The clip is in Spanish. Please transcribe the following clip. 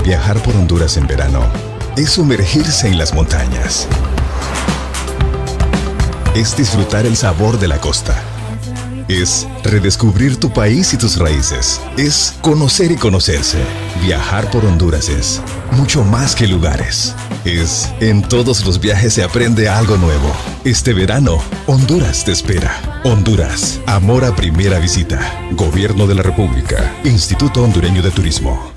Viajar por Honduras en verano es sumergirse en las montañas. Es disfrutar el sabor de la costa. Es redescubrir tu país y tus raíces. Es conocer y conocerse. Viajar por Honduras es mucho más que lugares. En todos los viajes se aprende algo nuevo. Este verano, Honduras te espera. Honduras, amor a primera visita. Gobierno de la República. Instituto Hondureño de Turismo.